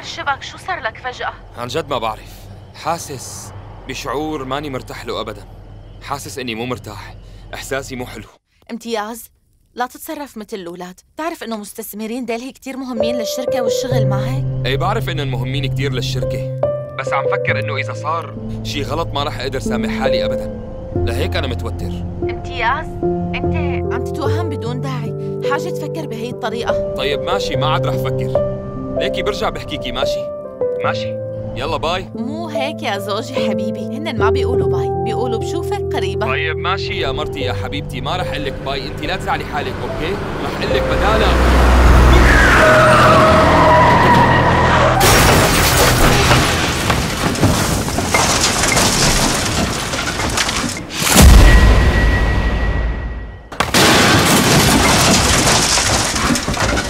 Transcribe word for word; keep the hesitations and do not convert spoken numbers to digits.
شبك؟ شو صار لك فجأة؟ عن جد ما بعرف، حاسس بشعور ماني مرتاح له أبداً. حاسس إني مو مرتاح، إحساسي مو حلو. امتياز، لا تتصرف مثل الأولاد. تعرف إنه مستثمرين ديلهي كتير مهمين للشركة والشغل معك؟ إيه بعرف إنهم مهمين كتير للشركة، بس عم فكر إنه إذا صار شي غلط ما رح أقدر سامح حالي أبداً، لهيك أنا متوتر. امتياز، أنت عم تتوهم بدون داعي، حاجة تفكر بهي الطريقة. طيب ماشي، ما عاد رح أفكر، ليكي برجع بحكيكي. ماشي ماشي، يلا باي. مو هيك يا زوجي حبيبي، هن ما بيقولوا باي، بيقولوا بشوفك قريبا. طيب ماشي يا مرتي يا حبيبتي، ما رح أقلك باي، أنت لا تزعلي حالك، أوكي؟ رح أقلك بدالا.